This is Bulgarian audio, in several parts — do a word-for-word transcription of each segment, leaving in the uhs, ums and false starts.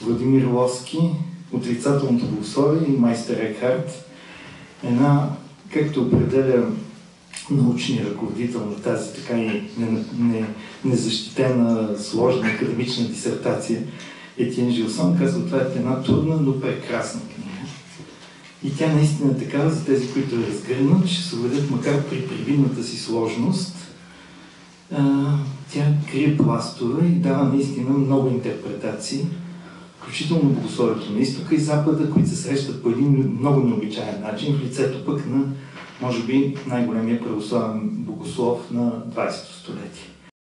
Владимир Лоски, Отрицателното богословие и майстер Екхарт. Една, както определя научния ръководител на тази така и незащитена, не, не сложна академична дисертация Етиен Жилсон, казва, това е една трудна, но прекрасна книга. И тя наистина е такава за тези, които я разгърнат, ще се уведат, макар при привидната си сложност, а, тя крие пластове и дава наистина много интерпретации, включително богословието на изтока и запада, които се срещат по един много необичаен начин, в лицето пък на, може би, най-големия православен богослов на двайсето столетие.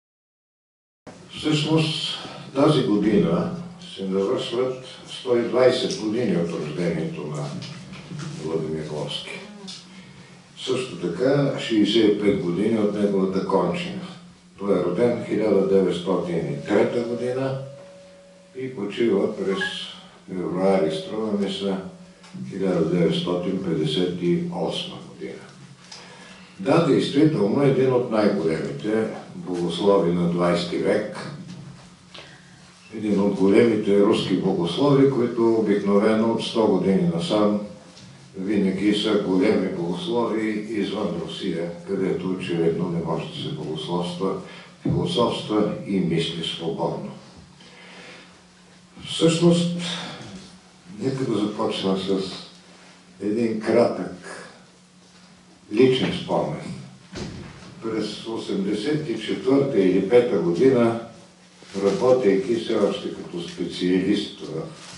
Всъщност, тази година се навършват сто и двайсет години от рождението на Владимир Лоски. Също така шейсет и пет години от неговата кончина. Той е роден хиляда деветстотин и трета година и почива през февруари, струва ми се, хиляда деветстотин петдесет и осма година. Да, действително един от най-големите богослови на двайсети век, един от големите руски богослови, които обикновено от сто години насам винаги са големи богослови извън Русия, където очевидно не може да се богословства, философства и мисли свободно. Всъщност, нека да започна с един кратък личен спомен. През осемдесет и четвърта или пета година, работейки все още като специалист в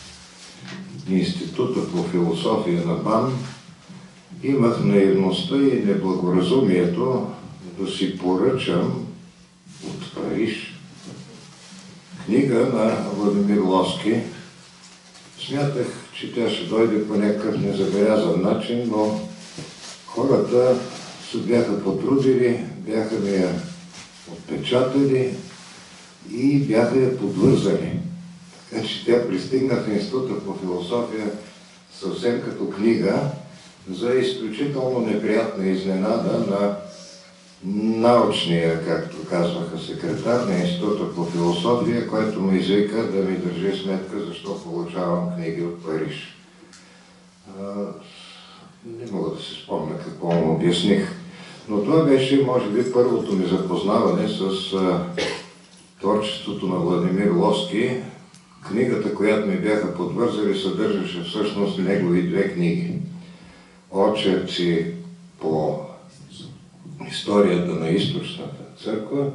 Института по философия на БАН, имах наивността и неблагоразумието да си поръчам от Париж книга на Владимир Лоски. Смятах, че тя ще дойде по някакъв незабелязан начин, но хората се бяха потрудили, бяха ми я отпечатали и бяха я подвързали. Така че тя пристигна в Института по философия съвсем като книга за изключително неприятна изненада на научния, както казваха, секретар на Института по философия, който ме извика да ми държи сметка защо получавам книги от Париж. А, не мога да се спомня какво му обясних. Но това беше, може би, първото ми запознаване с а, творчеството на Владимир Лоски. Книгата, която ми бяха подвързали, съдържаше всъщност негови две книги. Очерци по историята на източната църква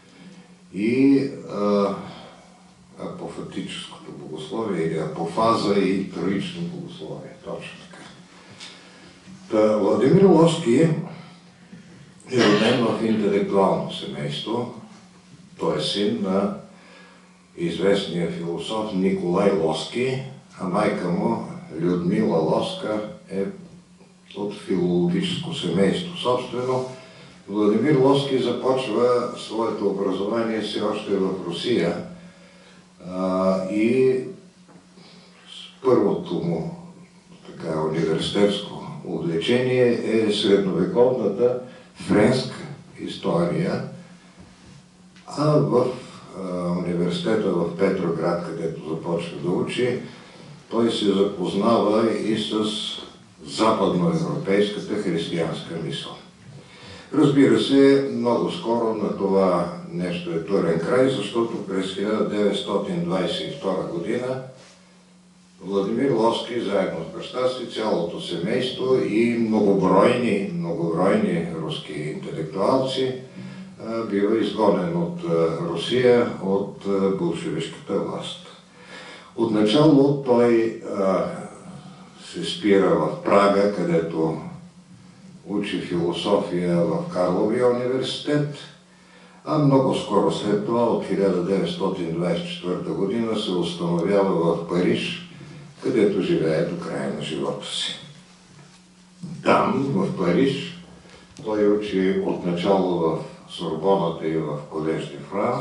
и а, апофатическото богословие или апофаза и троично богословие. Точно така. Та, Владимир Лоски е роден в интелектуално семейство. Той е син на известния философ Николай Лоски, а майка му Людмила Лоска е от филологическо семейство. Собствено, Владимир Лоски започва своето образование все още в Русия а, и първото му така, университетско увлечение е средновековната френска история, а в а, университета в Петроград, където започва да учи, той се запознава и с западноевропейската християнска мисъл. Разбира се, много скоро на това нещо е турен край, защото през хиляда деветстотин двайсет и втора година Владимир Лоски, заедно с баща си, цялото семейство и многобройни, многобройни руски интелектуалци бива изгонен от Русия, от болшевишката власт. Отначало той а, се спира в Прага, където учи философия в Карловия университет, а много скоро след това, от хиляда деветстотин двайсет и четвърта година, се установява в Париж, където живее до края на живота си. Там, в Париж, той учи отначало в Сорбоната и в Колеж де Франс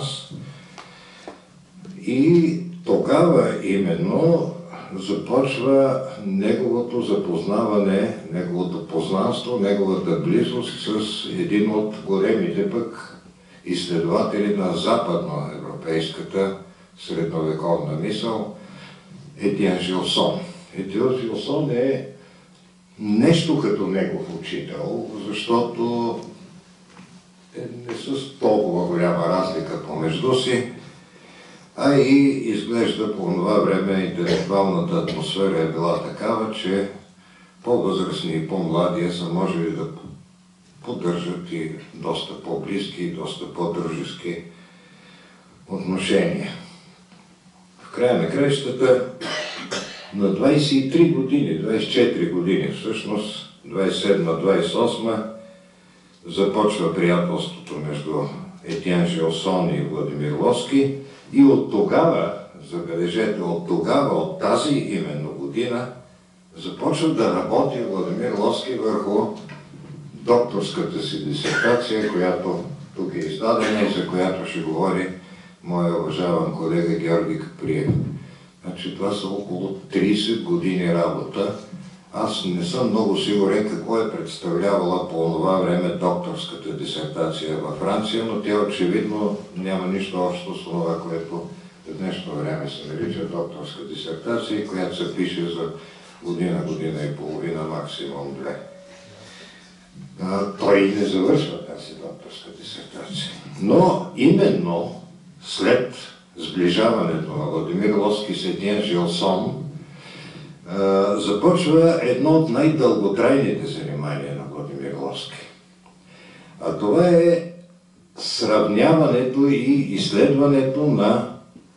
и тогава именно започва неговото запознаване, неговото познанство, неговата близост с един от големите пък изследователи на западноевропейската средновековна мисъл, Етиен Жилсон. Етиен Жилсон е нещо като негов учител, защото не са толкова голяма разлика помежду си, а и изглежда по това време интелектуалната атмосфера е била такава, че по-възрастни и по-млади са можели да поддържат и доста по-близки и доста по-дружески отношения. В края на краищата на двайсет и три години, двайсет и четири години всъщност, двайсет и седма - двайсет и осма, започва приятелството между Етиен Жилсон и Владимир Лоски и от тогава, забележете, от тогава, от тази именно година, започва да работи Владимир Лоски върху докторската си дисертация, която тук е издадена и за която ще говори моя уважаван колега Георги Каприев. Значи това са около трийсет години работа. Аз не съм много сигурен какво е представлявала по това време докторската дисертация във Франция, но тя очевидно няма нищо общо с това, което в днешно време се нарича докторска дисертация, която се пише за година, година и половина, максимум две. А, той не завършва тази докторска дисертация. Но именно след сближаването на Владимир Лоски с Етиен Жилсон започва едно от най-дълготрайните занимания на Владимир Лоски. А това е сравняването и изследването на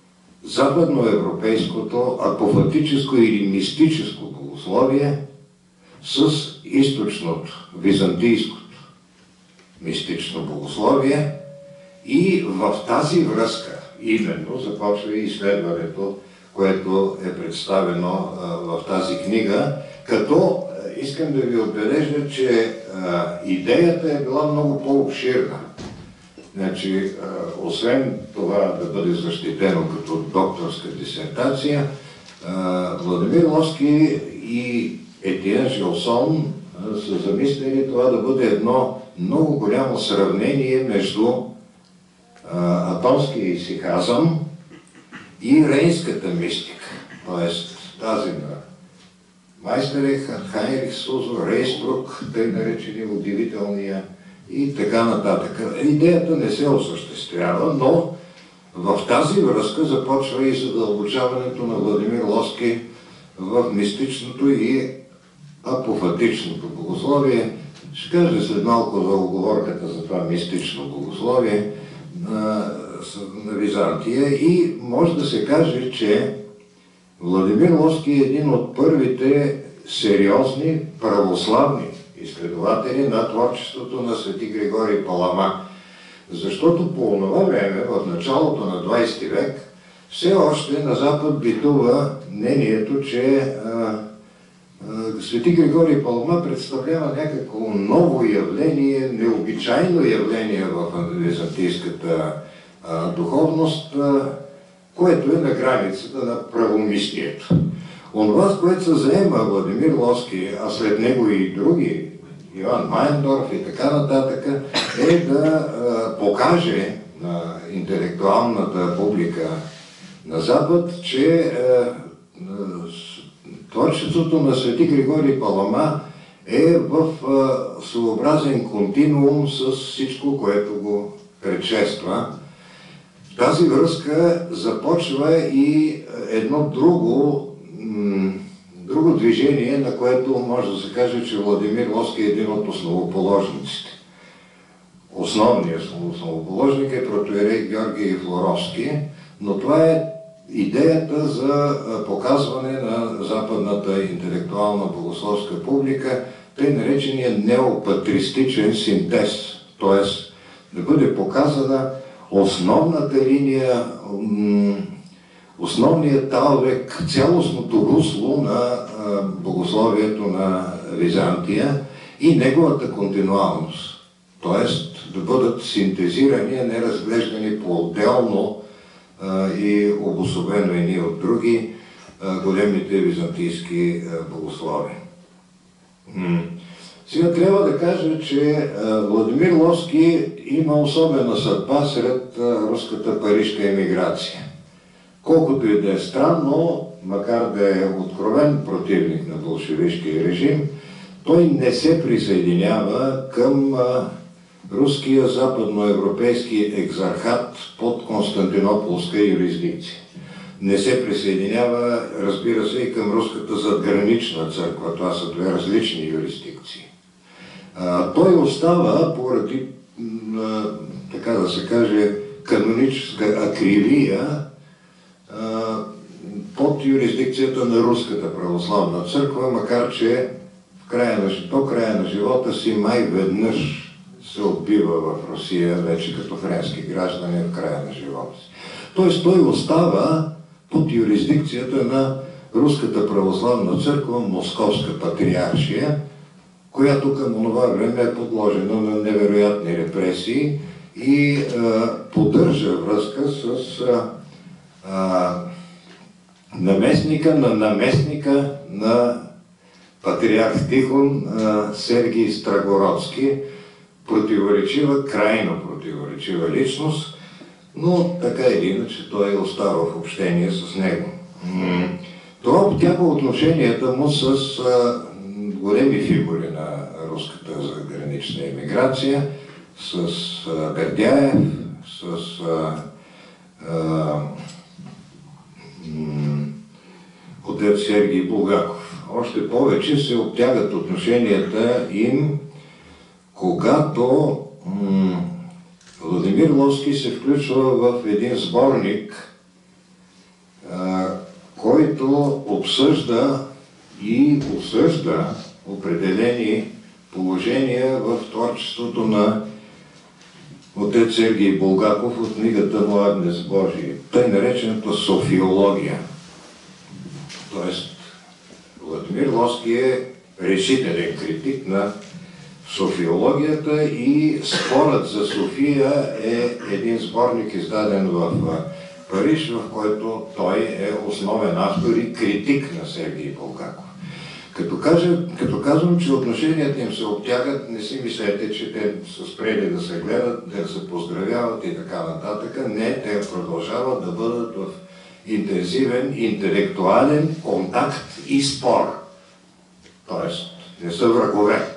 западноевропейското апофатическо или мистическо богословие с източното, византийското мистично богословие, и в тази връзка именно започва и изследването, което е представено а, в тази книга, като а, искам да ви отбележа, че а, идеята е била много по-обширна. Значи, а, освен това да бъде защитено като докторска дисертация, а, Владимир Лоски и Етиен Жилсон а, са замислили това да бъде едно много голямо сравнение между а, атонския исихазъм и рейнската мистика, т.е. тази на Майстерех, Хайнрих Сузо, Рейсбрук, тъй наречени удивителния и така нататък. Идеята не се осъществява, но в тази връзка започва и задълбочаването на Владимир Лоски в мистичното и апофатичното богословие. Ще кажа след малко за оговорката за това мистично богословие на Византия, и може да се каже, че Владимир Лоски е един от първите сериозни православни изследователи на творчеството на свети Григорий Палама. Защото по това време, в началото на двайсети век, все още на Запад битува мнението, че а, а, свети Григорий Палама представлява някакво ново явление, необичайно явление в византийската а, духовност, а, което е на границата на правомислието. Онова, с което се заема Владимир Лоски, а след него и други, Иван Майндорф и така нататък, е да а, покаже на интелектуалната публика на Запад, че а, творчеството на свети Григорий Палама е в а, своеобразен континуум с всичко, което го предшества. В тази връзка започва и едно друго, друго движение, на което може да се каже, че Владимир Лоски е един от основоположниците. Основният основоположник е протоиерей Георгий Флоровски, но това е идеята за показване на западната интелектуална богословска публика, тъй наречения неопатристичен синтез, т.е. да бъде показана основната линия, основният талвек, цялостното русло на богословието на Византия и неговата континуалност. Т.е. да бъдат синтезирани, а не разглеждани по-отделно и обособено едни от други големите византийски богослови. Сега трябва да кажа, че Владимир Лоски има особена съдба сред руската парижка емиграция. Колкото и да е странно, макар да е откровен противник на болшевишкия режим, той не се присъединява към а, руския западноевропейски екзархат под Константинополска юрисдикция. Не се присъединява, разбира се, и към руската задгранична църква. Това са две различни юрисдикции. А, той остава поради, а, така да се каже, каноническа акрилия а, под юрисдикцията на Руската православна църква, макар че в края на, до края на живота си май веднъж се отбива в Русия, вече като френски гражданин в края на живота си. Тоест той остава под юрисдикцията на Руската православна църква, Московска патриаршия, която към това време е подложена на невероятни репресии и а, поддържа връзка с а, а, наместника на наместника на патриарх Тихон а, Сергий Страгородски. Противоречива, крайно противоречива личност, но така или иначе той е остава в общение с него. Това обтяга отношенията му с а, големи фигури на руската загранична емиграция, с а, Бердяев, с а, а, отец Сергий Булгаков. Още повече се обтягат отношенията им, когато м- Владимир Ловски се включва в един сборник, а, който обсъжда и осъжда определени положения в творчеството на отец Сергий Булгаков от книгата му Агнец Божий, тъй наречената софиология. Тоест, Владимир Ловски е решителен критик на софиологията и спорът за София е един сборник, издаден в Париж, в който той е основен автор и критик на Сергий Булгаков. Като, кажа, като казвам, че отношенията им се обтягат, не си мислете, че те са спрели да се гледат, да се поздравяват и така нататък. Не, те продължават да бъдат в интензивен интелектуален контакт и спор. Тоест, не са врагове.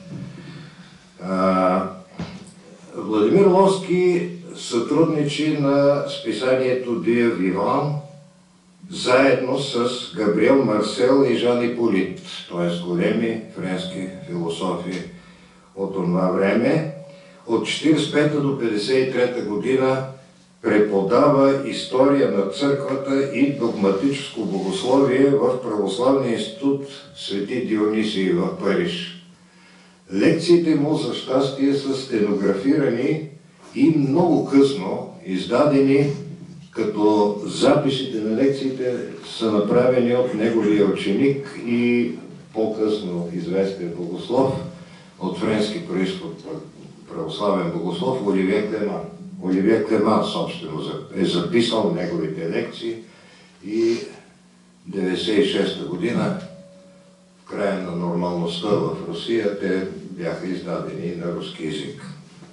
А, Владимир Ловски сътрудничи на списанието Дия Виван заедно с Габриел Марсел и Жан Иполит, т.е. големи френски философи от това време. От четиридесет и пета до петдесет и трета година преподава история на църквата и догматическо богословие в Православния институт Свети Дионисий в Париж. Лекциите му, за щастие, са стенографирани и много късно издадени, като записите на лекциите са направени от неговия ученик и по-късно известен богослов от френски произход, православен богослов Оливие Клеман. Оливие Клеман, собствено, е записал неговите лекции и деветдесет и шеста година, в края на нормалността в Русия, те бяха издадени на руски език.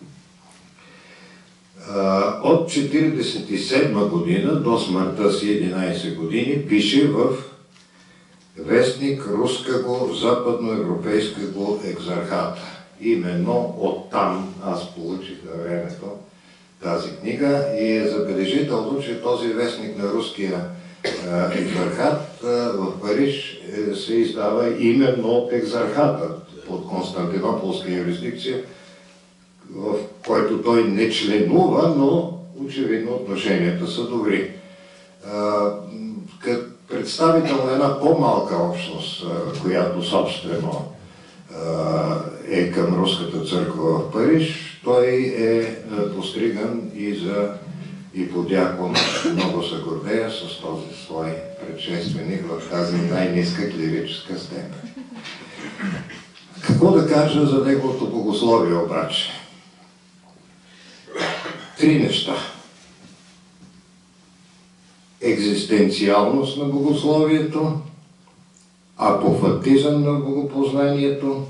От четиридесет и седма година до смъртта си единадесет години пише в вестник Рускаго западноевропейскаго екзархата. Именно оттам аз получих на времето тази книга и е забележително, че този вестник на руския екзархат в Париж се издава именно от екзархата под Константинополска юрисдикция, в който той не членува, но очевидно отношенията са добри. Като представител на една по-малка общност, която собствено е към Руската църква в Париж, той е постриган и за иподиакон. Много се гордея с този свой предшественик в тази най-ниска клирическа степен. Какво да кажа за неговото богословие обаче? Три неща. Екзистенциалност на богословието, апофатизъм на богопознанието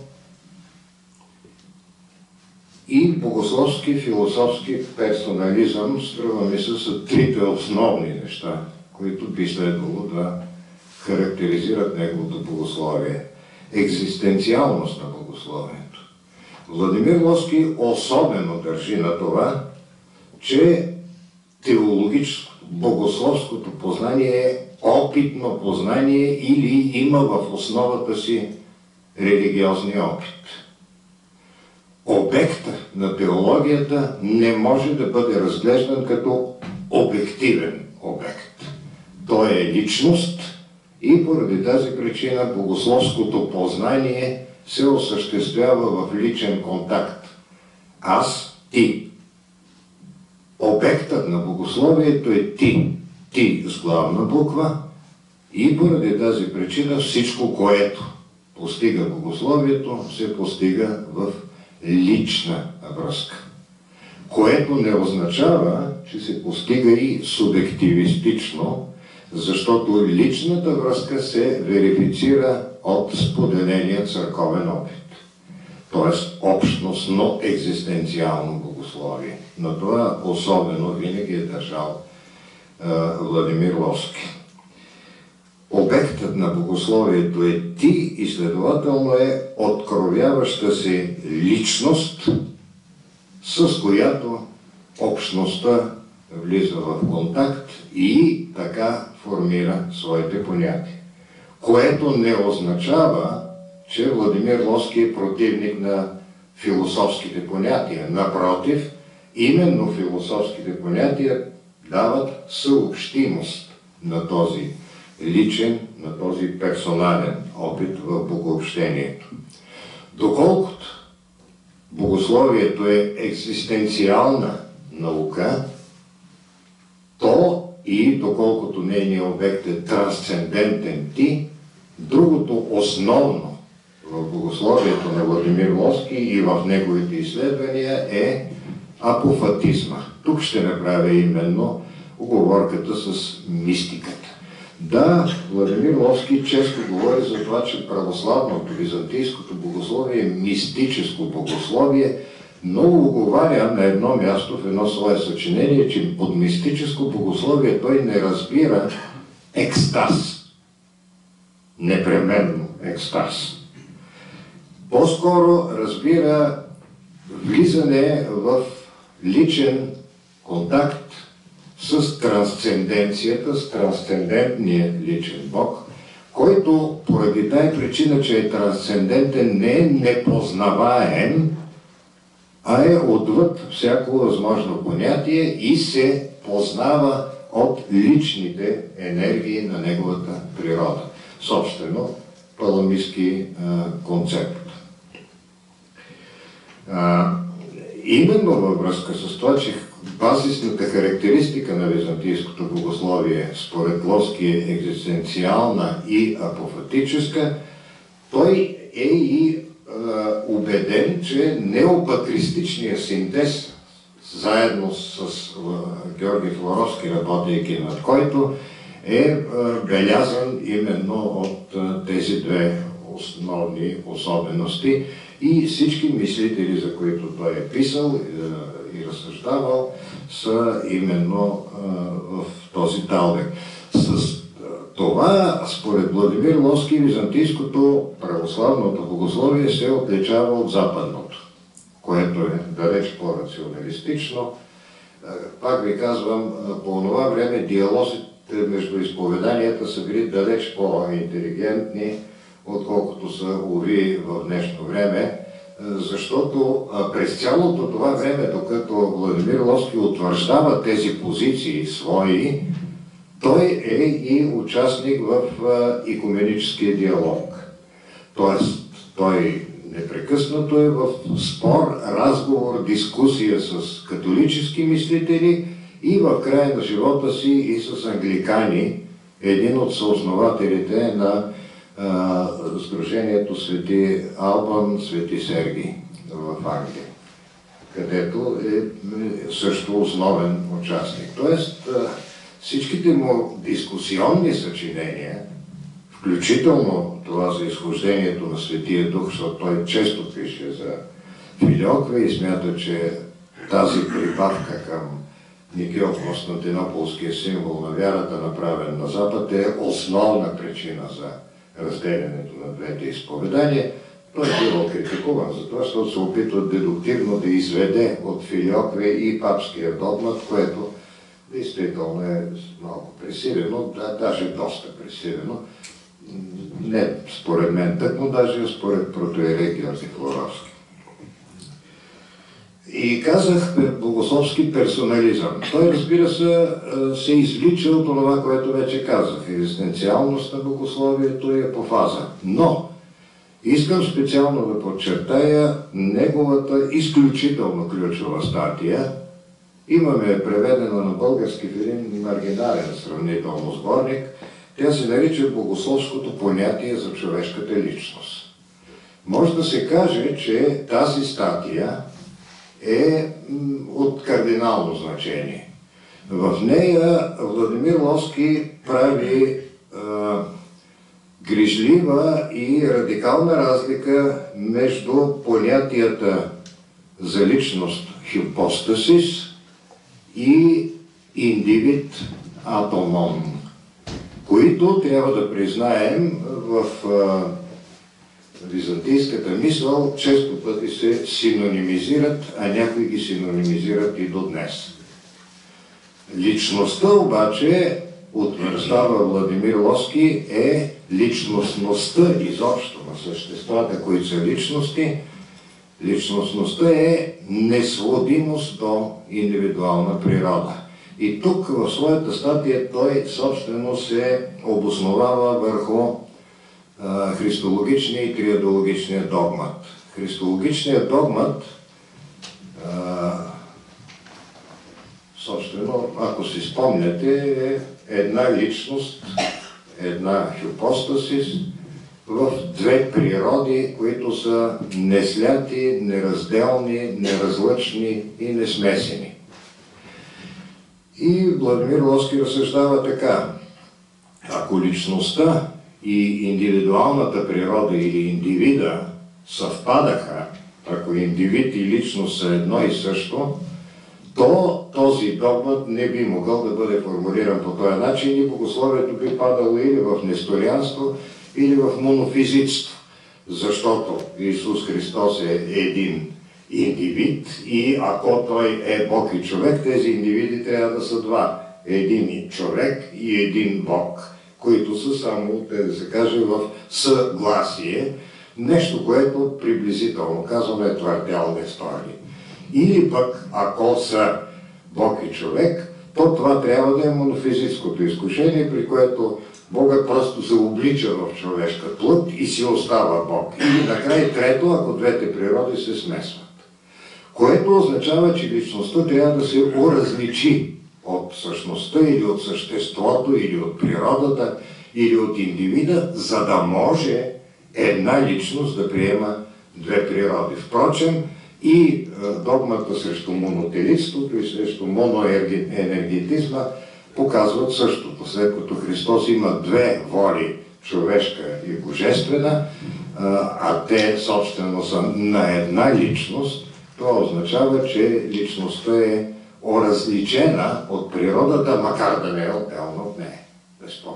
и богословски, философски персонализъм, струва ми се, са трите основни неща, които би следвало да характеризират неговото богословие. Екзистенциалност на богословието. Владимир Лоски особено държи на това, че теологическо, богословското познание е опитно познание или има в основата си религиозния опит. Обектът на теологията не може да бъде разглеждан като обективен обект. Той е личност и поради тази причина богословското познание се осъществява в личен контакт. Аз, ти. Обектът на богословието е ти. Ти с главна буква и поради тази причина всичко, което постига богословието, се постига в лична връзка. Което не означава, че се постига и субективистично, защото личната връзка се верифицира от споделения църковен опит. Тоест общностно екзистенциално богословие. На това особено винаги е държал е, Владимир Лоски. Обектът на богословието е ти и следователно е откровяваща се личност, с която общността влиза в контакт и така формира своите понятия. Което не означава, че Владимир Лоски е противник на философските понятия. Напротив, именно философските понятия дават съобщимост на този личен, на този персонален опит в богообщението. Доколкото богословието е екзистенциална наука, то и доколкото нейният обект е трансцендентен ти, другото основно в богословието на Владимир Лоски и в неговите изследвания е апофатизма. Тук ще направя именно уговорката с мистиката. Да, Владимир Лоски често говори за това, че православното, византийското богословие е мистическо богословие, но уговаря на едно място в едно свое съчинение, че под мистическо богословие той не разбира екстаз. Непременно екстаз. По-скоро разбира влизане в личен контакт с трансценденцията, с трансцендентния личен Бог, който поради тая причина, че е трансцендентен, не е непознаваем, а е отвъд всяко възможно понятие и се познава от личните енергии на неговата природа. Собствено, паламистки концепт. А, именно във връзка с това, че базисната характеристика на византийското богословие според Лоски е екзистенциална и апофатическа, той е и а, убеден, че неопатристичният синтез, заедно с а, Георги Флоровски, работейки над който, е а, белязан именно от а, тези две основни особености и всички мислители, за които той е писал а, и разсъждавал, са именно а, в този талбек. С а, това, според Владимир Лоски, византийското православното богословие се отличава от западното, което е далеч по-рационалистично. А, пак ви казвам, по това време диалозите между изповеданията са били далеч по-интелигентни, отколкото са, уви, в днешно време, защото през цялото това време, докато Владимир Лоски утвърждава тези позиции свои, той е и участник в икуменическия диалог. Тоест, той непрекъснато е в спор, разговор, дискусия с католически мислители и в края на живота си и с англикани, един от съоснователите на а, Сдружението Свети Албан, Свети Сергий в Англия, където е също основен участник. Тоест, а, всичките му дискусионни съчинения, включително това за изхождението на Светия Дух, защото той често пише за филиоквия и смята, че тази прибавка към Никео, константинополския символ на вярата, направен на Запад, е основна причина за разделянето на двете изповедания. Той е бил критикуван за това, защото се опитва дедуктивно да изведе от филиокве и папския догмат, което действително е малко пресилено, да, даже доста пресилено. Не според мен так, но даже според протоиерей Георги Флоровски. И казах богословски персонализъм. Той, разбира се, се извлича от това, което вече казах. Екзистенциалност на богословието и апофаза. Но искам специално да подчертая неговата изключително ключова статия. Имаме преведена на български в един маргинален сравнително сборник. Тя се нарича Богословското понятие за човешката личност. Може да се каже, че тази статия е от кардинално значение. В нея Владимир Ловски прави а, грижлива и радикална разлика между понятията за личност хипостасис и индивид атомон, които трябва да признаем в а, византийската мисъл често пъти се синонимизират, а някои ги синонимизират и до днес. Личността обаче, утвърждава Владимир Ловски, е личностността изобщо на съществата, които са личности. Личностността е несводимост до индивидуална природа. И тук в своята статия той собствено се обосновава върху а, христологичния и триадологичния догмат. Христологичният догмат, а, собствено, ако си спомняте, е една личност, една хипостасис в две природи, които са несляти, неразделни, неразлъчни и несмесени. И Владимир Ловски разсъждава така: ако личността и индивидуалната природа или индивида съвпадаха, ако индивид и личност са едно и също, то този догмат не би могъл да бъде формулиран по този начин и богословието би падало или в несторианство, или в монофизитство, защото Исус Христос е един индивид и ако той е Бог и човек, тези индивиди трябва да са два. Един човек и един Бог, които са само, да се каже, в съгласие, нещо, което приблизително казваме е твърдял не стори. Или пък, ако са Бог и човек, то това трябва да е монофизическото изкушение, при което Богът просто се облича в човешка плът и си остава Бог. Или накрая трето, ако двете природи се смесват. Което означава, че личността трябва да се уразличи от същността или от съществото, или от природата, или от индивида, за да може една личност да приема две природи. Впрочем, и догмата срещу монотелитството и срещу моноенергетизма показват същото. След като Христос има две воли, човешка и божествена, а те собствено са на една личност, това означава, че личността е оразличена от природата, макар да не е отделна от нея. Безспорно.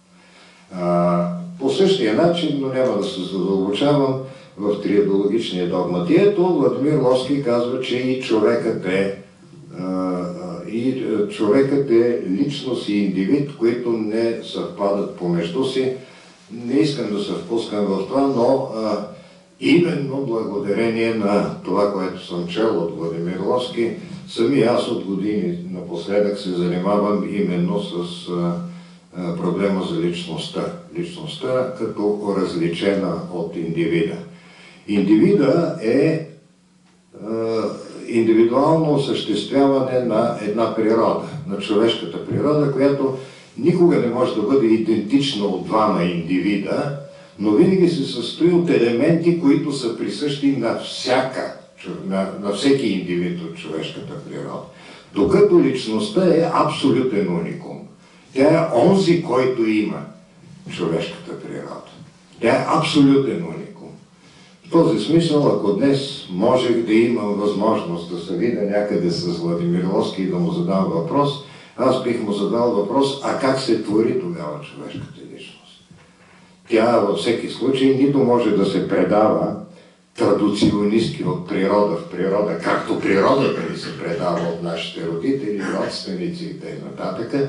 По същия начин, но няма да се задълбочавам, в триадологичния догмат. И ето Владимир Ловски казва, че и човекът е, и човекът е личност и индивид, които не съвпадат помежду си. Не искам да се впускам в това, но а, именно благодарение на това, което съм чел от Владимир Ловски, сами аз от години напоследък се занимавам именно с а, а, проблема за личността. Личността като различена от индивида. Индивида е, е индивидуално осъществяване на една природа, на човешката природа, която никога не може да бъде идентична от двама индивида, но винаги се състои от елементи, които са присъщи на, всяка, на, на всеки индивид от човешката природа. Докато личността е абсолютен уникум. Тя е онзи, който има човешката природа. Тя е абсолютен уникум. В този смисъл, ако днес можех да имам възможност да се видя някъде с Владимир Лоски и да му задам въпрос, аз бих му задал въпрос, а как се твори тогава човешката личност? Тя във всеки случай нито може да се предава традиционистки от природа в природа, както природата ни се предава от нашите родители, родственици и т.н.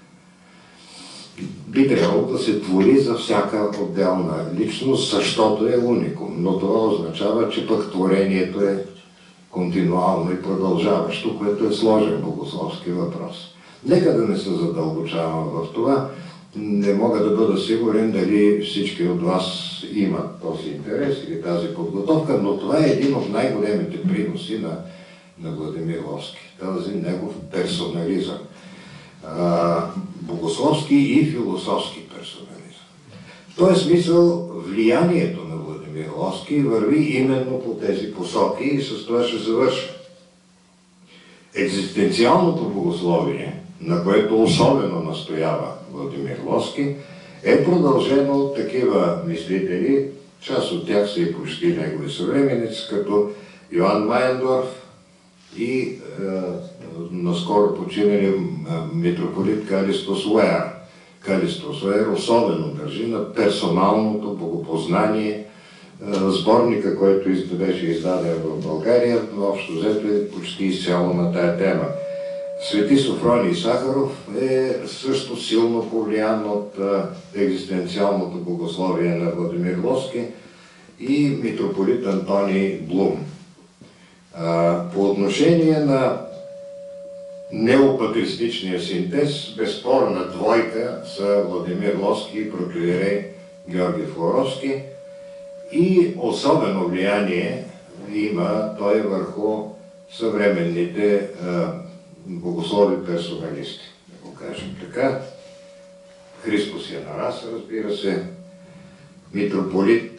Би трябвало да се твори за всяка отделна личност, защото е уникум. Но това означава, че пък творението е континуално и продължаващо, което е сложен богословски въпрос. Нека да не се задълбочавам в това. Не мога да бъда сигурен дали всички от вас имат този интерес или тази подготовка, но това е един от най-големите приноси на, на Владимир Лоски. Този негов персонализъм. А, богословски и философски персонализъм. В този смисъл влиянието на Владимир Лоски върви именно по тези посоки и с това ще завърша. Екзистенциалното богословие, на което особено настоява Владимир Лоски, е продължено от такива мислители, част от тях са и почти негови съвременници, като Йоан Майендорф и е, наскоро починали митрополит Калистос Уеар. Калистос Уеар особено държи на персоналното богопознание. Сборника, който беше издаден в България, общо взето е почти изцяло на тая тема. Свети Софроний Сахаров е също силно повлиян от екзистенциалното богословие на Владимир Лоски и митрополит Антоний Блум. По отношение на неопатристичния синтез, безспорна двойка са Владимир Лоски и протоиерей Георги Флоровски и особено влияние има той върху съвременните богослови персоналисти, да го кажем така. Христос Янарас, разбира се, митрополит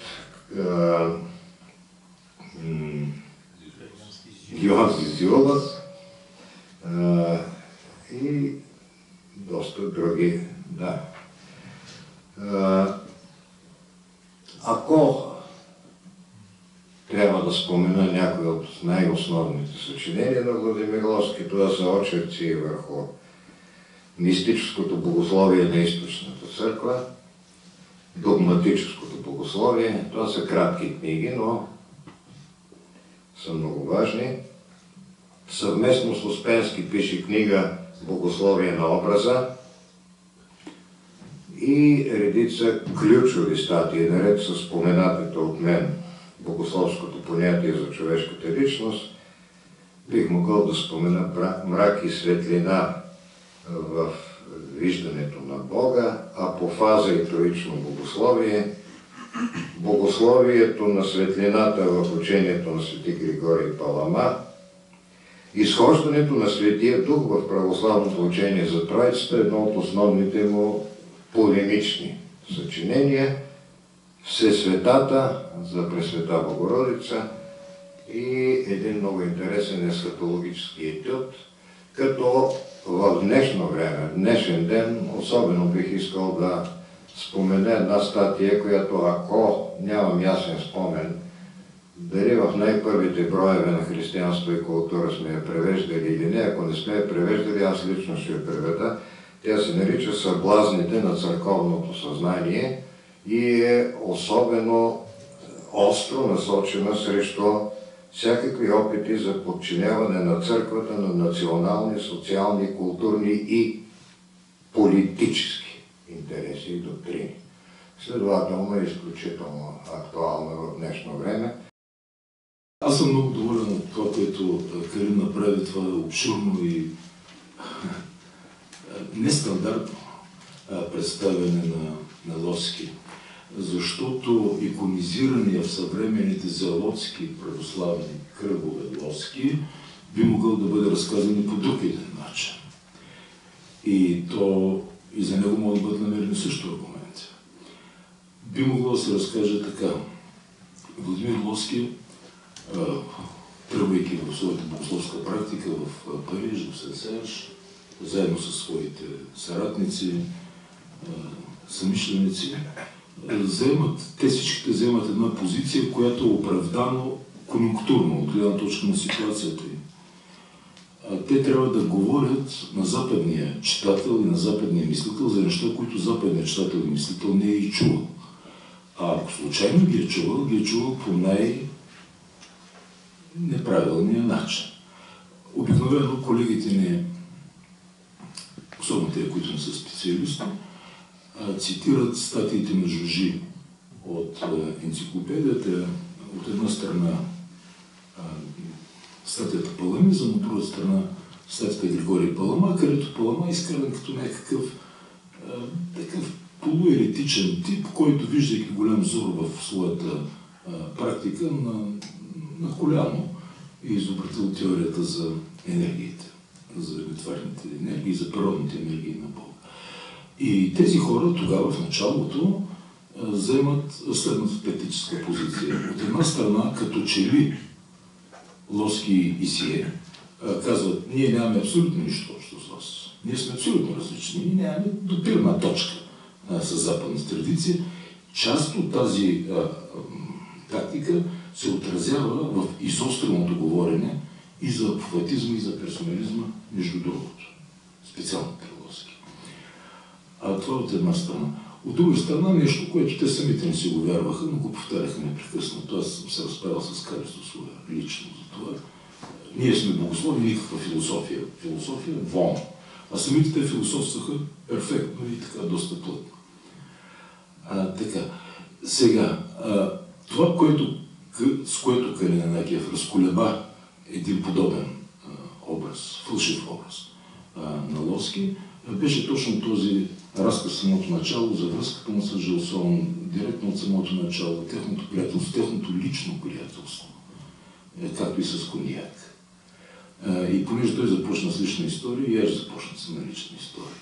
Йоан Зизиолас и доста други, да. Ако трябва да спомена някои от най-основните съчинения на Владимир Лоски, това са очерци върху мистическото богословие на източната църква, догматическото богословие. Това са кратки книги, но са много важни. Съвместно с Успенски пише книга Богословие на образа и редица ключови статии, наред с споменатите от мен богословското понятие за човешката личност. Бих могъл да спомена мрак и светлина в виждането на Бога, апофаза и троично богословие, богословието на светлината в учението на свети Григорий Палама, изхождането на Светия Дух в православното учение за Троицата, едно от основните му полемични съчинения, Всесветата за Пресвета Богородица и един много интересен есхатологически етюд, като в днешно време, днешен ден, особено бих искал да спомена една статия, която, ако нямам ясен спомен, дали в най-първите броеве на християнство и култура сме я превеждали или не, ако не сме я превеждали, аз лично ще я преведа. Тя се нарича Съблазните на църковното съзнание и е особено остро насочена срещу всякакви опити за подчиняване на църквата на национални, социални, културни и политически интереси и доктрини. Следователно е изключително актуална в днешно време. Аз съм много доволен от това, което Карин направи. Това е обширно и нестандартно представяне на, на Лоски, защото иконизирания в съвременните зелотски православни кръгове Лоски би могъл да бъде разказан и по друг един начин. И то и за него могат да бъдат намерени също аргументи. Би могло да се разкаже така. Владимир Лоски, тръгвайки в своята богословска практика в Париж, в Сен-Серж, заедно със своите съратници, съмишленици, заемат, те всичките заемат една позиция, която е оправдано конюнктурно, от гледна точка на ситуацията им. Те трябва да говорят на западния читател и на западния мислител за неща, които западният читател и мислител не е и чувал. А ако случайно ги е чувал, ги е чувал по най-неправилния начин. Обикновено колегите ни, особено те, които не са специалисти, цитират статиите на Жужи от енциклопедията. От една страна статията Паламизъм, от друга страна статията Григорий Палама, където Палама е изкаран като някакъв такъв полуеретичен тип, който, виждайки голям зор в своята а, практика, на, на коляно и изобретил теорията за енергиите, за ветварните енергии, за природните енергии на Бога. И тези хора тогава, в началото, а, вземат следната тактическа позиция. От една страна, като че ли Лоски и Сие а, казват, ние нямаме абсолютно нищо общо с вас. Ние сме абсолютно различни и нямаме допирна точка с западна традиция. Част от тази а, тактика се отразява в изостреното говорене и за поетизма, и за персонализма, между другото. Специално при Лоски. А това от една страна. От друга страна нещо, което те самите не си го вярваха, но го повтаряха непрекъснато. Аз съм се разправил с Калисто своя лично за това. Ние сме богослови, никаква философия. Философия е волна. А самите те философстваха перфектно и така доста плътно. А, така. Сега, а, това, което, с което Калин Янакиев разколеба един подобен а, образ, фалшив образ а, на Лоски, беше точно този разказ самото начало за връзката му с Жилсон, директно от самото начало, техното приятелство, техното лично приятелство, както и с Коняк. А, и понеже той започна с лична история, и аз започна с на лична история.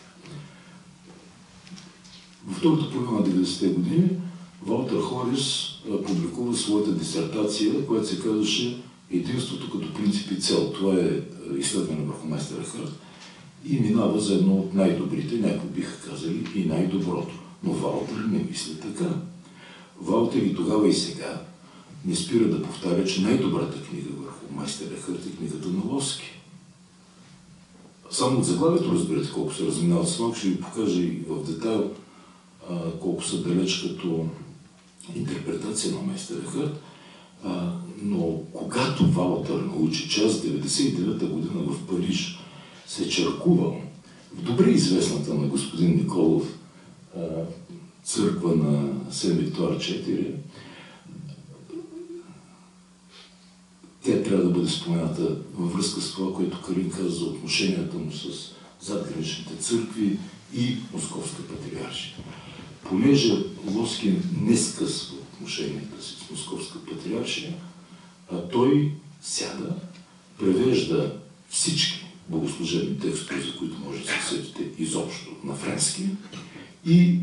Във втората половина на деветдесетте години Валтер Хорис публикува своята дисертация, която се казваше Единството като принцип и цел. Това е изследване върху майстер Рихард и минава за едно от най-добрите, някои биха казали и най-доброто. Но Валтер не мисли така. Валтер и тогава и сега не спира да повтаря, че най-добрата книга върху майстер Рихард е книгата на Лоски. Само от заглавието разберете колко се разминават с малко, ще ви покажа и в детайл колко са далеч като интерпретация на майстер Рихард. Но когато Валтер научи, че аз деветдесет и девета година в Париж се черкувам в добре известната на господин Николов църква на Сен-Виктуар четири, тя трябва да бъде спомената във връзка с това, което Калин каза за отношенията му с задграничните църкви и Московска патриаршия. Понеже Лоски не скъсва отношенията си с Московска патриаршия, а той сяда, превежда всички богослужебни текстове, за които може да се сетите изобщо на френски, и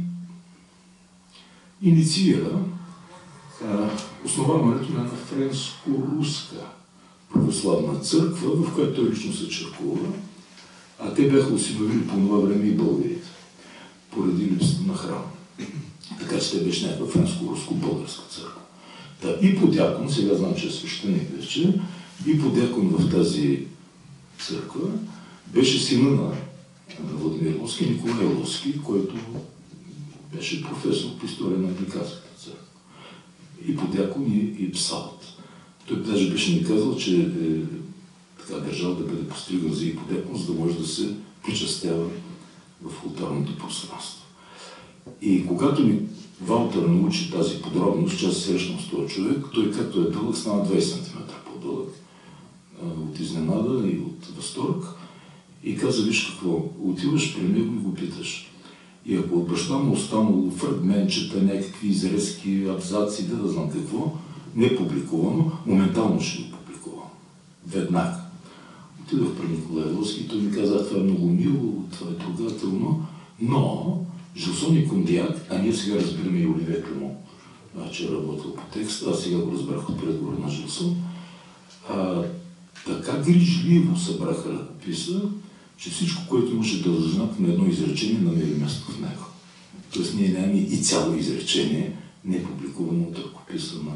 инициира а, основаването на една френско-руска православна църква, в която той лично се черкува, а те бяха осиновили по това време и българите, поради липсата на храм. Така че те беше някаква френско-руско-българска църква. Та и подякон, сега знам, че е свещеник вече, и подякон в тази църква беше сина на Владимир Лоски, Николай Лоски, който беше професор по история на Англиканската църква. И подякон и, и псалт. Той даже беше ми казал, че е така държал да бъде постриган за и подякон, за да може да се причастява в олтарното пространство. И когато ми Валтер научи тази подробност, че аз срещам с този човек, той както е дълъг, стана двайсет сантиметра по-дълъг. От изненада и от възторг. И каза, виж какво, отиваш при него и го питаш. И ако от баща му останало фрагментчета, някакви изрезки, абзаци, да да знам какво, не публикувано, моментално ще го публикувам. Веднага. Отидох при Николай Лоски и той ми каза, това е много мило, това е трогателно, но Жилсон и Кондиак, а ние сега разбираме и Оливие Клемон, че е работил по текста, аз сега го разбрах от предговора на Жилсон, а, така грижливо събраха ръкописа, че всичко, което имаше да знак на едно изречение, намери място в него. Тоест ние нямаме и цяло изречение, не публикувано от ръкописа на,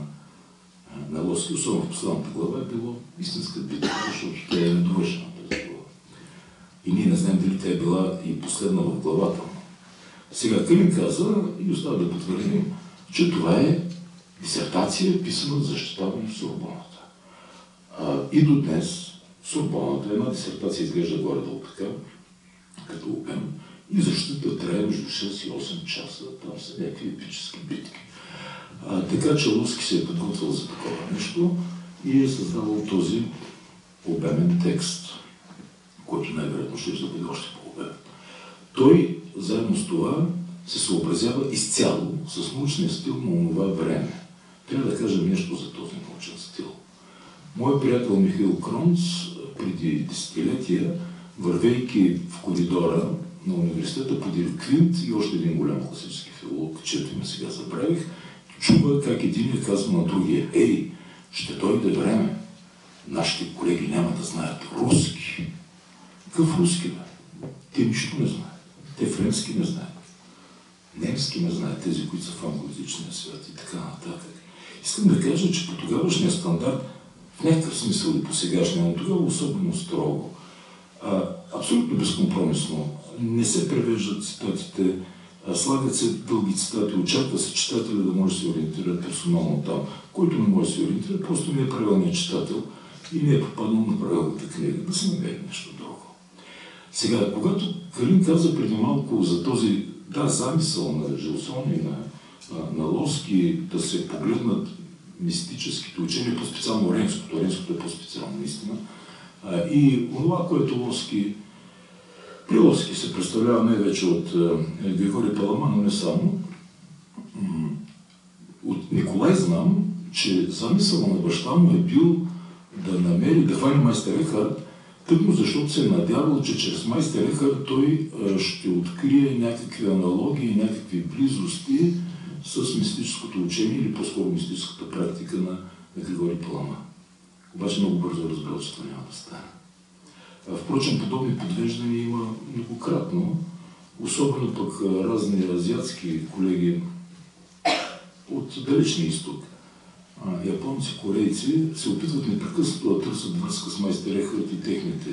на Лоски. Особено в последната глава е било истинска битка, защото тя е недовършена тази глава. И ние не знаем дали тя е била и последна в главата. Сега Калин каза, и остава да потвърдим, че това е дисертация, писана за защитаване в Сорбоната. А, и до днес Сорбоната, една дисертация изглежда горе-долу така, като обем, и защита трябва между шест и осем часа, там са някакви епически битки. А, така че Лоски се е подготвил за такова нещо и е създавал този обемен текст, който най-вероятно ще да бъде още по-обемен. Той, заедно с това, се съобразява изцяло с научния стил на това време. Трябва да кажем нещо за този научен стил. Моят приятел Михаил Кронц преди десетилетия, вървейки в коридора на университета подир Квинт и още един голям класически филолог, чието име сега забравих, чува как един казва на другия: ей, ще дойде време, нашите колеги няма да знаят руски. Какъв руски, бе? Те нищо не знаят. Те френски не знаят. Немски не знаят, тези, които са в англоязичния свят и така нататък. Искам да кажа, че по тогавашния стандарт, в някакъв смисъл и по сегашния, но тогава особено строго, а, абсолютно безкомпромисно, не се превеждат цитатите, а, слагат се дълги цитати, очаква се читателя да може да се ориентира персонално там. Който не може да се ориентира, просто не е правилният читател и не е попаднал на правилната книга, да се намери нещо друго. Сега, когато Калин каза преди малко за този, да, замисъл на Жилсон и на, на, на Лоски да се погледнат мистическите учения, по-специално Ренското, Ренското е по-специално наистина, а, и това, което Лоски, при Лоски се представлява най-вече от е, Григорий Паламар, но не само. От Николай знам, че замисъл на баща му е бил да намери, да хване майстер Ехард, тъкмо защото се е надявал, че чрез майстер Ехард той а, ще открие някакви аналогии, някакви близости с мистическото учение или по-скоро мистическата практика на, на Григорий Паламар. Обаче много бързо разбрал, че това няма да стане. А, впрочем, подобни подвеждания има многократно, особено пък а, разни азиатски колеги от далечния изток. А, японци, корейци се опитват непрекъснато да търсят връзка с майстер Ехард и техните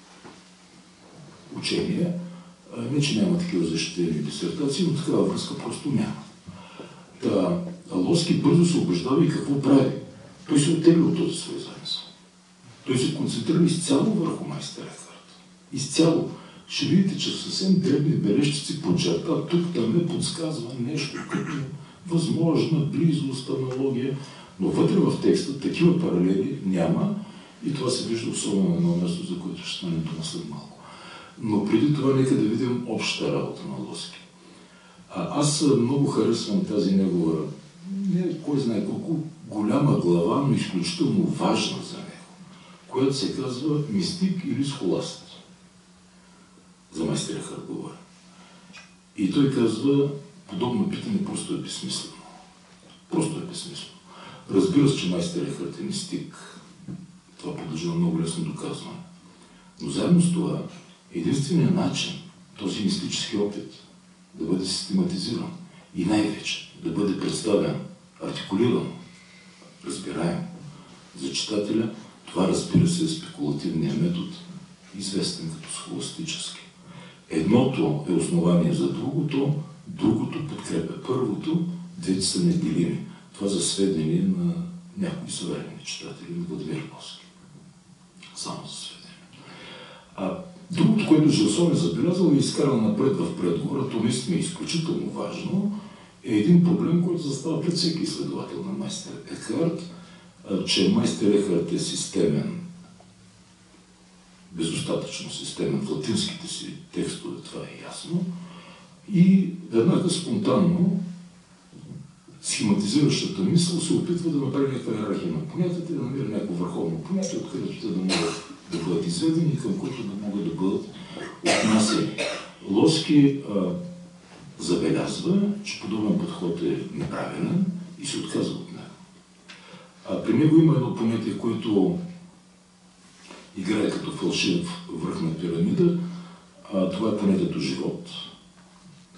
учения. А, не, че няма такива защитени дисертации, но такава връзка просто няма. Та, Лоски бързо се убеждава и какво прави. Той се оттегля от този свой замисъл. Той се концентрира изцяло върху майстер Ехард. Изцяло. Ще видите, че съвсем дребни бележчици подчерта, тук там не подсказва нещо като възможна близост, аналогия, но вътре в текста такива паралели няма и това се вижда особено на едно място, за което ще стане дума след малко. Но преди това нека да видим общата работа на Лоски. А, аз много харесвам тази негова, не кой знае колко голяма глава, но изключително важна за него, която се казва Мистик или Схоласт. За майстер Ехард говоря. И той казва, подобно питане просто е безсмислено. Просто е безсмислено. Разбира се, че майстер Ехард е мистик. Това подлежи на много лесно доказване. Но заедно с това, единственият начин този мистически опит да бъде систематизиран и най-вече да бъде представен, артикулиран, разбираем за читателя, това, разбира се, е спекулативният метод, известен като схоластически. Едното е основание за другото, другото подкрепя първото, двете са неделими. Това за сведение на някои съвременни читатели на Владимир Лоски. Само за сведение. А другото, което Жилсон е забелязал и изкарал напред в предговора, то наистина е изключително важно, е един проблем, който застава пред всеки изследовател на майстер Ехард, че майстер Ехард е системен, безостатъчно системен в латинските си текстове, това е ясно, и веднага спонтанно схематизиращата мисъл се опитва да направи някаква иерархия на понятията, да намери някакво върховно понятие, откъдето те да могат да бъдат изведени и към които да могат да бъдат отнасени. Лоски а, забелязва, че подобен подход е неправилен и се отказва от него. А при него има едно понятие, което играе като фалшив връх на пирамида, а това е понятието живот.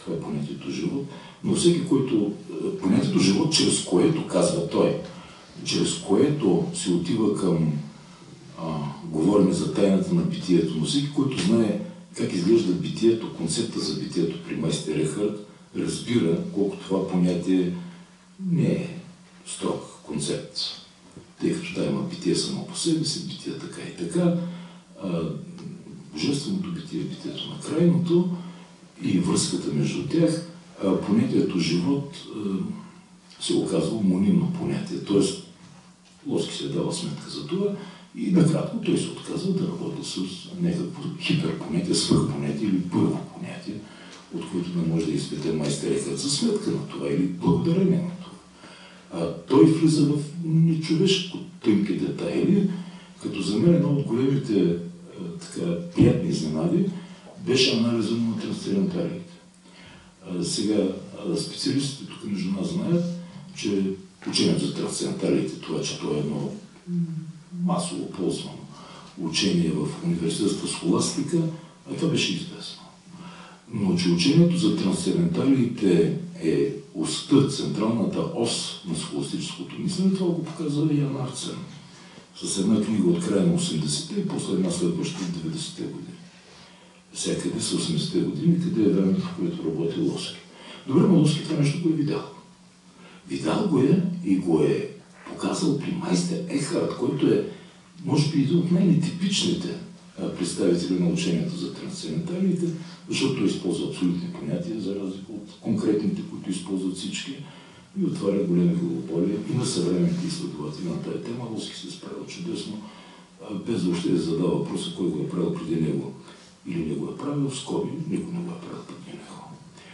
това е понятието живот, но всеки, който понятието живот, чрез което, казва той, чрез което се отива към, а, говорим за тайната на битието, но всеки, който знае как изглежда битието, концепта за битието при майстер Ехард, разбира колко това понятие не е строг концепт. Тъй като да има битие само по себе си, битие така и така, а, божественото битие, битието на крайното и връзката между тях, а, понятието живот а, се оказва монимно понятие. Тоест, Лоски се дава сметка за това и накратко той се отказва да работи с някакво хиперпонятие, свръхпонятие или първо понятие, от което не може да изпите майстер Ехард за сметка на това или благодарение на това. А, той влиза в нечовешко тънки детайли, като за мен едно от големите а, така, приятни изненади беше анализа на трансценденталиите. Сега специалистите тук между нас знаят, че учението за трансценденталиите, това, че това е едно масово ползвано учение в университетска схоластика, а това беше известно. Но че учението за трансценденталиите е оста, централната ос на схоластическото мислене, това го показва Ян Арцен с една книга от края на осемдесетте и после една следваща от деветдесетте години. Всякъде са осемдесетте години, къде е времето, в което работи Лоски. Добре, но Лоски това нещо го е видял. Видял го е и го е показал при майстер Ехард, който е, може би, един от най-нетипичните представители на учението за трансценденталиите, защото той използва абсолютни понятия, за разлика от конкретните, които използват всички, и отваря големи главополия и на съвременните изследователи на тази тема. Лоски се справил чудесно, без да още да задава въпроса кой го е правил преди него или не го е правил, в скоби, никой не го е правил преди него.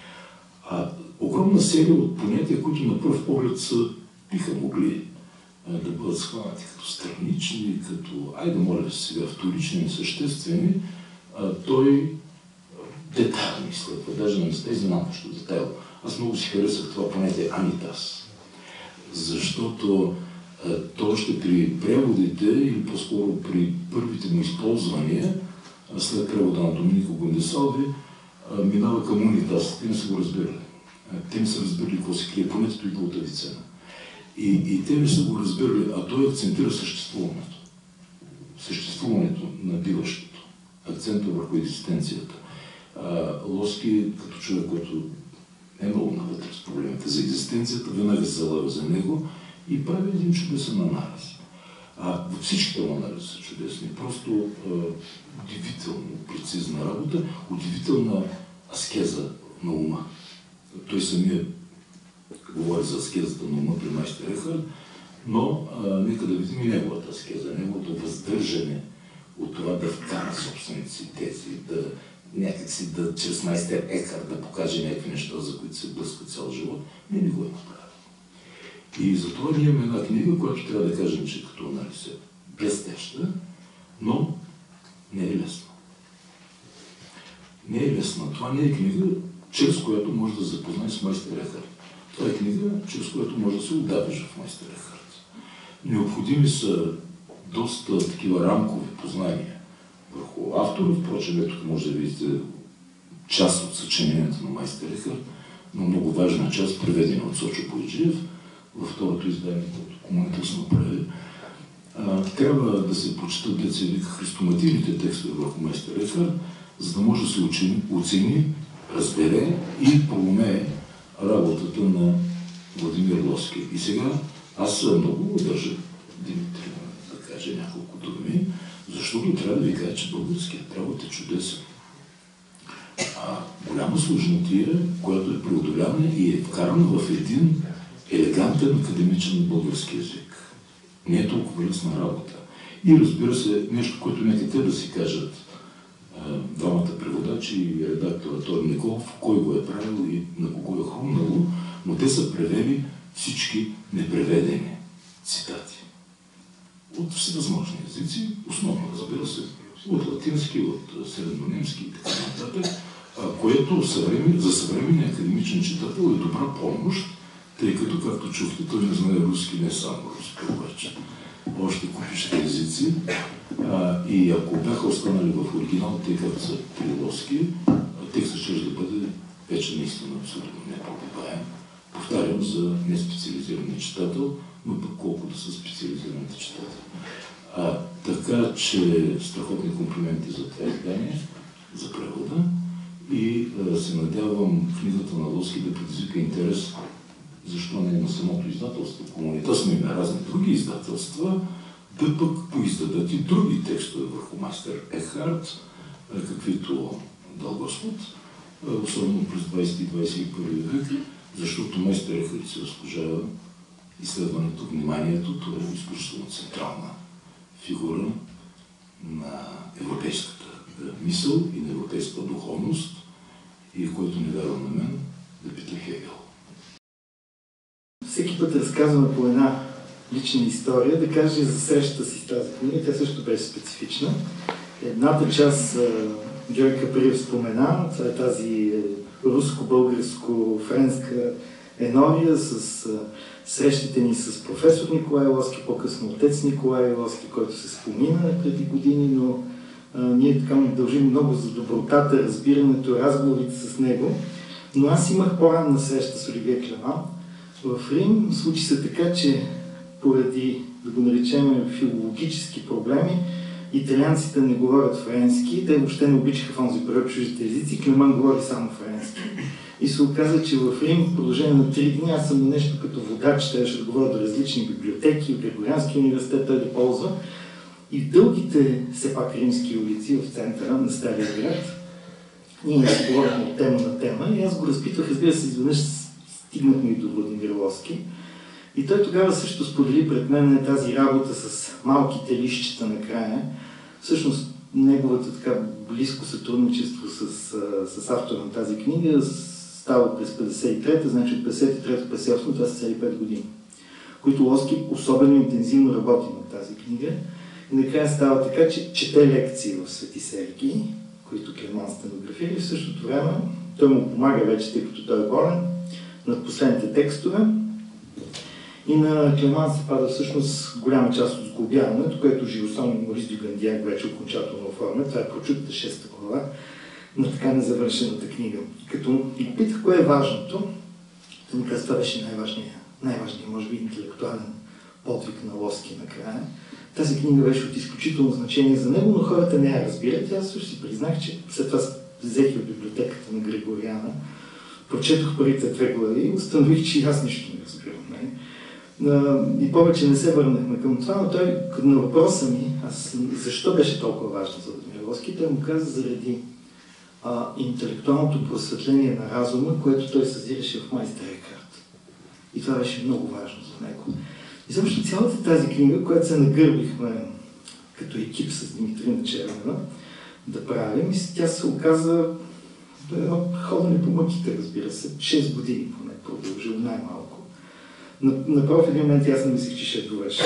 А огромна серия от понятия, които на пръв поглед са, биха могли а, да бъдат схванати като странични, като, айде моля се сега, вторични, несъществени, а, той детайлно изследва, даже на места изненадващо детайл. Аз много си харесах това понятие анитас, защото а, то още при преводите, или по-скоро при първите му използвания, а след превода на Доминико Гондесалви, минава към унитас. Те не са го разбирали. Те не са разбирали какво се крие, понятието идва от Авицена. И, и те не са го разбирали, а той акцентира съществуването. Съществуването на биващото. Акцента върху екзистенцията. А, Лоски, като човек, който е много навътре с проблемите за екзистенцията, веднага се залага за него и прави един чудесен анализ. А всичките анализи са чудесни. Просто а, удивително прецизна работа, удивителна аскеза на ума. Той самия говори за аскезата на ума при майстер Ехард, но а, нека да видим и неговата аскеза, неговото въздържане от това да вкара собствените си тези, да някакси да чрез майстер Ехард да покаже някакви неща, за които се блъска цял живот. Не, не го е направил. И затова ние имаме една книга, която трябва да кажем, че като анализ е блестяща, но не е лесна. Не е лесна. Това не е книга, чрез която може да се запознае с майстер Ехард. Това е книга, чрез която може да се удавиш в майстер Ехард. Необходими са доста такива рамкови познания върху автора. Впрочем, ето може да видите част от съчинението на майстер Ехард, но много важна част, преведена от Сочо Бояджиев, във второто издание, което Комунитас направи. Трябва да се прочитат деца вика христоматийните текстове върху майстер Ехард, за да може да се учени, оцени, разбере и проумее работата на Владимир Лоски. И сега аз много го държа, Димитри, да каже няколко думи, защото трябва да ви кажа, че българският превод е чудесен. А, голяма сложнотия, която е преодоляна и е вкарана в един елегантен академичен български език. Не е толкова лесна работа. И разбира се, нещо, което нека те да си кажат а, двамата преводачи и редактора Тор Николов, кой го е правил и на кого е хрумнало, но те са превели всички непреведени цитати. От всевъзможни езици, основно, разбира се, от латински, от среднонемски и така нататък, а, което съвремен, за съвременния академичен читател е добра помощ, тъй като, както чухте, той не знае руски, не само руски, обаче. Още купища езици. А, и ако бяха останали в оригинал, тъй както са при Лоски, текстът ще да бъде вече наистина абсолютно непробиваем. Повтарям за неспециализирания читател, но пък колкото са специализираните читатели. А, така че страхотни комплименти за това издание, за превода, и а, се надявам книгата на Лоски да предизвика интерес, защо не на самото издателство. Комунита сме и на разни други издателства, да пък поиздадат и други текстове върху майстер Екхарт, каквито дал Господ, особено през двайсети и двайсет и първи век, защото майстер Екхарт се заслужава изследването, вниманието. Това е изключително централна фигура на европейската мисъл и на европейската духовност, и който не дава на мен да пита Хегел. Всеки път разказваме по една лична история, да каже за срещата си с тази книга. Тя също беше специфична. Едната част Георги Каприев спомена, това е тази руско-българско-френска енория с срещите ни с професор Николай Лоски, по-късно отец Николай Лоски, който се спомина преди години, но а, ние така му дължим много за добротата, разбирането, разговорите с него. Но аз имах по-ранна среща с Оливие Клеман в Рим. Случи се така, че поради, да го наречем, филологически проблеми, италианците не говорят френски, те въобще не обичаха в онзи период чуждите езици, Клеман говори само френски. И се оказа, че в Рим в продължение на три дни аз съм нещо като водач, трябваше да говоря до различни библиотеки, в Григорианския университет той да ползва. И в дългите, все пак, римски улици в центъра на Стария град, ние се говорихме от тема на тема и аз го разпитвах, разбира се, изведнъж стигнахме и до Владимир Лоски. И той тогава също сподели пред мен тази работа с малките листчета накрая. Всъщност, неговото така близко сътрудничество с, с автора на тази книга става през петдесет и трета, значи от петдесет и трета до петдесет и осма, това са цели пет години, които Лоски особено интензивно работи на тази книга. И накрая става така, че чете лекции в Свети Сергий, които Клеман стенографира, и в същото време той му помага вече, тъй като той е болен, над последните текстове. И на Клеман се пада всъщност голяма част от сглобяването, което Жилсон и Морис Дюгандиак вече окончателно оформя. Това е прочутата шеста глава на така незавършената книга. Като и питах кое е важното, да ми каза, това беше най-важният, най-важният, може би, интелектуален подвиг на Лоски накрая. Тази книга беше от изключително значение за него, но хората не я разбират. Аз също си признах, че след това взех в библиотеката на Григориана, прочетох първите две глави и установих, че аз нищо не разбирам. Не? И повече не се върнахме към това, но той на въпроса ми, аз, защо беше толкова важно за Владимир Лоски, той му каза заради а, интелектуалното просветление на разума, което той съзираше в майстер Екхарт. И това беше много важно за него. И също цялата тази книга, която се нагърбихме като екип с Димитрина Червена да правим, тя се оказа едно ходене по мъките, разбира се, шест години поне продължил най-малко. Направо в един момент аз не мислих, че ще довърша.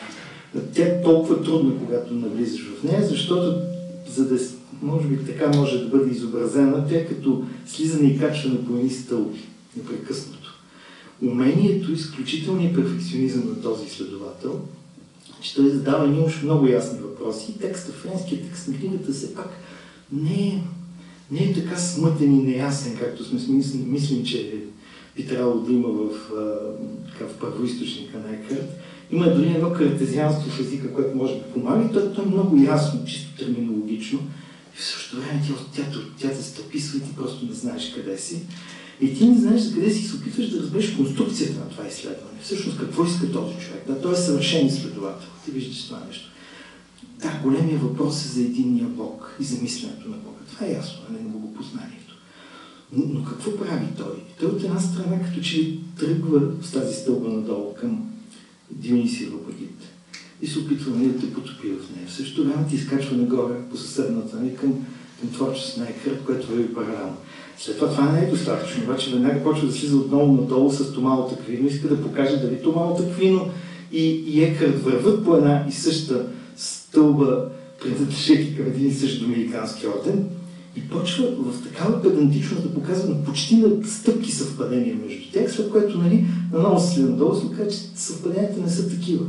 Тя е толкова трудна, когато навлизаш в нея, защото за да може би така може да бъде изобразена, тя като слизане и качване по едни стълби, непрекъснато. Умението, изключителният перфекционизъм на този изследовател, че той задава ни уж много ясни въпроси. И текста, френският текст на книгата все пак не е, не е така смътен и неясен, както сме мислим, мислим че би трябвало да има в, така, в първоизточника на Екхарт. Има дори едно картезианство в езика, което може да помага, и то, то е много ясно, чисто терминологично. И в същото време тя, тя, тя те стъписва и ти просто не знаеш къде си. И ти не знаеш за къде си се опитваш да разбереш конструкцията на това изследване. Всъщност какво иска този човек. Да, той е съвършен изследовател. Ти виждаш това нещо. Да, големия въпрос е за единния Бог и за мисленето на Бога. Това е ясно, а не на богопознанието. Но, но какво прави той? Той от една страна като че тръгва с тази стълба надолу към Дионисия Лопагит и се опитва нали, да те потопи в нея. В същото време ти изкачва нагоре по съседната нали, към, към творчество на Екхарт, което върви паралелно. След това това не е достатъчно, обаче веднага почва да слиза отново надолу с Томало Таквино, иска да покаже дали Томало Таквино и, и Екхарт върват по една и съща стълба, принадлежейки към един и същ доминикански орден, и почва в такава педантичност да показва на почти на стъпки съвпадения между тях, след което нали, наново се слиза надолу, се оказа, че съвпаденията не са такива.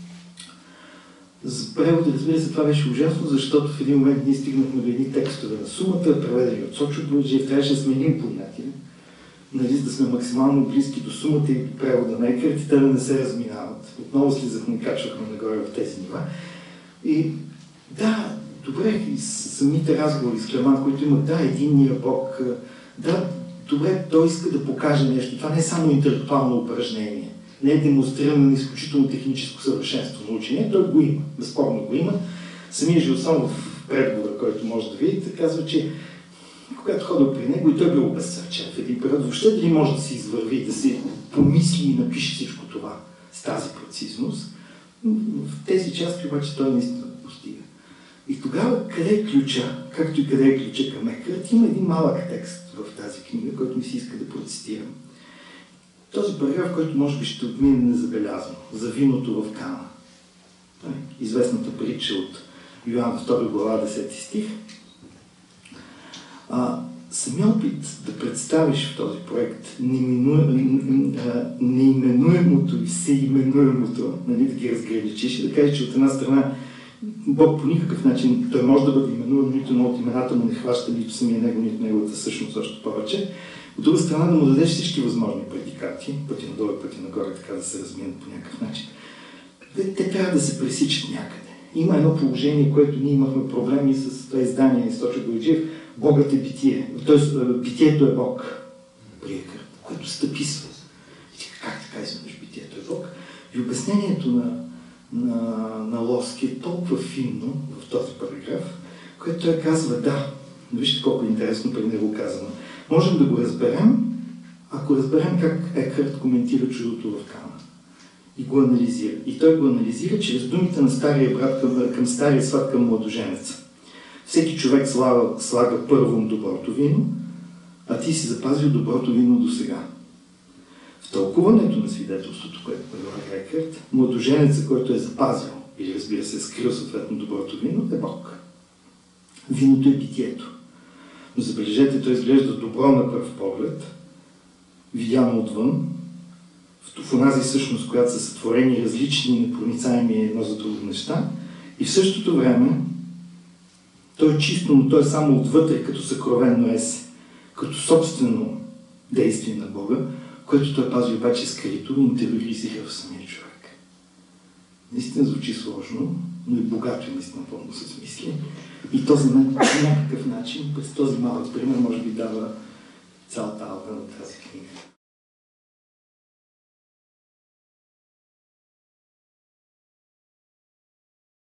За превода, разбира се, това беше ужасно, защото в един момент ние стигнахме до едни текстове на Сумата, преведени от Сочо Длуджиев, трябваше да сменим понятие. нали, да сме максимално близки до сумата и до превода на Екарт и те да не се разминават. Отново слизахме и качвахме нагоре в тези нива. И да, добре, и самите разговори с Клеман, които имат, да, единния Бог, да, добре, той иска да покаже нещо. Това не е само интелектуално упражнение, не е демонстриране на изключително техническо съвършенство на учение, той го има, безспорно го има. Самия Жилсон в предговора, който може да видите, казва, че когато ходил при него и той бил обезсърчен в един период, въобще дали може да се извърви, да се помисли и напише всичко това с тази прецизност. В тези части обаче той наистина постига. И тогава къде е ключа, както и къде е ключа към Екарт, има един малък текст в тази книга, който ми се иска да процитирам. Този параграф, който може би ще отмине незабелязано, за виното в Кана. Известната притча от Йоан втора глава, десети стих. А, самия опит да представиш в този проект неименуемото и всеименуемото, нали, да ги разграничиш и да кажеш, че от една страна Бог по никакъв начин, той може да бъде именуван, нито едно от имената му не хваща нито самия него, нито неговата същност още повече. От друга страна да му дадеш всички възможни предикати, пъти надолу и пъти нагоре, така да се разминат по някакъв начин. Те, те трябва да се пресичат някъде. Има едно положение, което ние имахме проблеми с това издание на Сточо Бояджиев. Богът е битие. Тоест, битието е Бог. При Екарт, което стъписва. Как така изведнъж битието е Бог? И обяснението на, на, на Лоски е толкова финно в този параграф, което той казва, да, вижте колко е интересно при него казано. Можем да го разберем, ако разберем как Екарт коментира чудото в Кана. И го анализира. И той го анализира чрез думите на стария брат към, към стария сват към младоженеца. Всеки човек слага, слага първо доброто вино, а ти си запазил доброто вино до сега. В тълкуването на свидетелството, което предлага Екарт, младоженеца, който е запазил, или разбира се, е скрил съответно доброто вино, е Бог. Виното е битието. Но забележете, той изглежда добро на пръв поглед, видяно отвън, в онази същност, която са сътворени различни непроницаеми едно за друго неща, и в същото време той е чисто, но той е само отвътре, като съкровенно есе, като собствено действие на Бога, което той пази обаче скрито и интериоризира в самия човек. Наистина звучи сложно, но и богато и наистина пълно се смисли. И то за мен по някакъв начин, през този малък пример, може би дава цялата алба на тази книга.